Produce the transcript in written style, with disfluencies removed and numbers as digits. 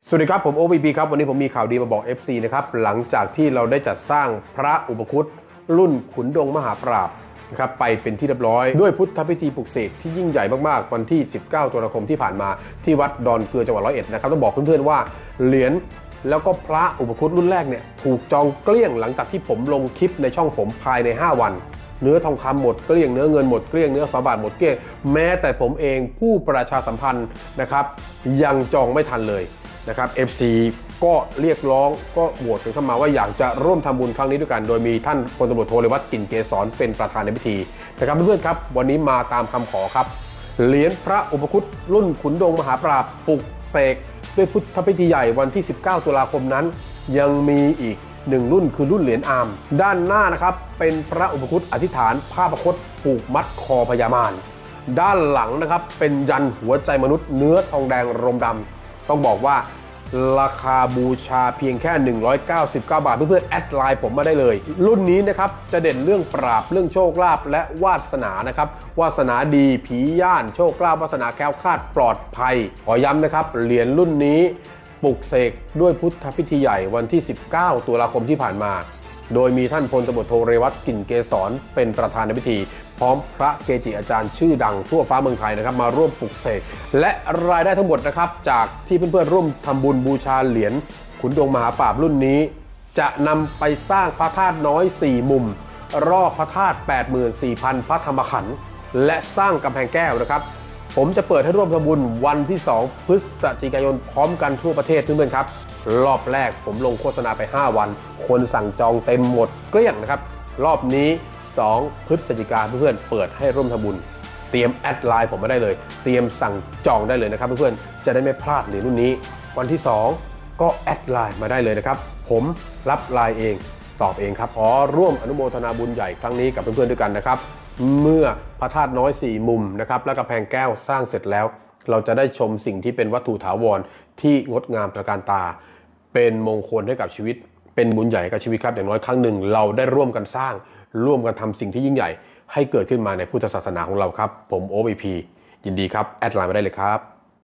สวัสดีครับผมโอวีพีครับวันนี้ผมมีข่าวดีมาบอก FC นะครับหลังจากที่เราได้จัดสร้างพระอุปคุตรุ่นขุนดงมหาปราบนะครับไปเป็นที่เรียบร้อยด้วยพุทธพิธีปลุกเสกที่ยิ่งใหญ่มากๆวันที่19ตุลาคมที่ผ่านมาที่วัดดอนเกลือจังหวัด101นะครับต้องบอกเพื่อนๆว่าเหรียญแล้วก็พระอุปคุตรุ่นแรกเนี่ยถูกจองเกลี้ยงหลังจากที่ผมลงคลิปในช่องผมภายใน5วันเนื้อทองคำหมดเกลี้ยงเนื้อเงินหมดเกลี้ยงเนื้อฝาบาทหมดเกลี้ยงแม้แต่ผมเองผู้ประชาสัมพันธ์นะครับยังจองไม่ทันเลยนะครับ FC ก็เรียกร้องก็โหวตกันเข้ามาว่าอยากจะร่วมทำบุญครั้งนี้ด้วยกันโดยมีท่านพลตำรวจโทเรวัตกลิ่นเกษรเป็นประธานในพิธีนะครับเพื่อนๆครับวันนี้มาตามคำขอครับเหรียญพระอุปคุตรุ่นขุนดงมหาปราบปลุกเสกด้วยพุทธพิธีใหญ่วันที่19ตุลาคมนั้นยังมีอีก1รุ่นคือรุ่นเหรียญอาร์มด้านหน้านะครับเป็นพระอุปคุตอธิษฐานผ้าพระคตผูกมัดคอพญามารด้านหลังนะครับเป็นยันหัวใจมนุษย์เนื้อทองแดงรมดำต้องบอกว่าราคาบูชาเพียงแค่199 บาทเพื่อนๆแอดไลน์ผมมาได้เลยรุ่นนี้นะครับจะเด่นเรื่องปราบเรื่องโชคลาภและวาสนานะครับวาสนาดีผีย่านโชคลาภวาสนาแคล้วคลาดปลอดภัยขอย้ำนะครับเหรียญรุ่นนี้ปลุกเสกด้วยพุทธพิธีใหญ่วันที่19ตุลาคมที่ผ่านมาโดยมีท่านพลตำรวจโทเรวัตกลิ่นเกษรเป็นประธานในพิธีพร้อมพระเกจิอาจารย์ชื่อดังทั่วฟ้าเมืองไทยนะครับมาร่วมปลุกเสกและรายได้ทั้งหมดนะครับจากที่เพื่อนๆร่วมทำบุญบูชาเหรียญขุนดงมหาปราบรุ่นนี้จะนำไปสร้างพระธาตุน้อย4มุมรอบพระธาตุ 84,000 พระธรรมขันธ์และสร้างกำแพงแก้วนะครับผมจะเปิดให้ร่วมทำบุญวันที่2พฤศจิกายนพร้อมกันทั่วประเทศเพื่อนๆครับรอบแรกผมลงโฆษณาไป5วันคนสั่งจองเต็มหมดเกลี้ยงนะครับรอบนี้2พฤศจิกายนเพื่อนๆเปิดให้ร่วมทำบุญเตรียมแอดไลน์ผมมาได้เลยเตรียมสั่งจองได้เลยนะครับเพื่อนๆจะได้ไม่พลาดเหรียญรุ่นนี้วันที่2ก็แอดไลน์มาได้เลยนะครับผมรับไลน์เองตอบเองครับขอร่วมอนุโมทนาบุญใหญ่ครั้งนี้กับเพื่อนๆด้วยกันนะครับเมื่อพระธาตุน้อย4มุมนะครับและกำแพงแก้วสร้างเสร็จแล้วเราจะได้ชมสิ่งที่เป็นวัตถุถาวรที่งดงามตระการตาเป็นมงคลให้กับชีวิตเป็นบุญใหญ่กับชีวิตครับอย่างน้อยครั้งหนึ่งเราได้ร่วมกันสร้างร่วมกันทำสิ่งที่ยิ่งใหญ่ให้เกิดขึ้นมาในพุทธศาสนาของเราครับผมโอวีพียินดีครับแอดไลน์มาได้เลยครับ